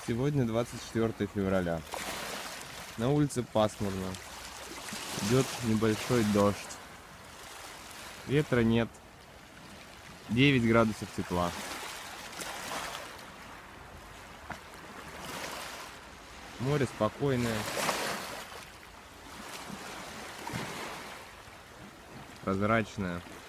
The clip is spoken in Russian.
Сегодня 24 февраля. На улице пасмурно. Идет небольшой дождь. Ветра нет. 9 градусов тепла. Море спокойное. Прозрачное.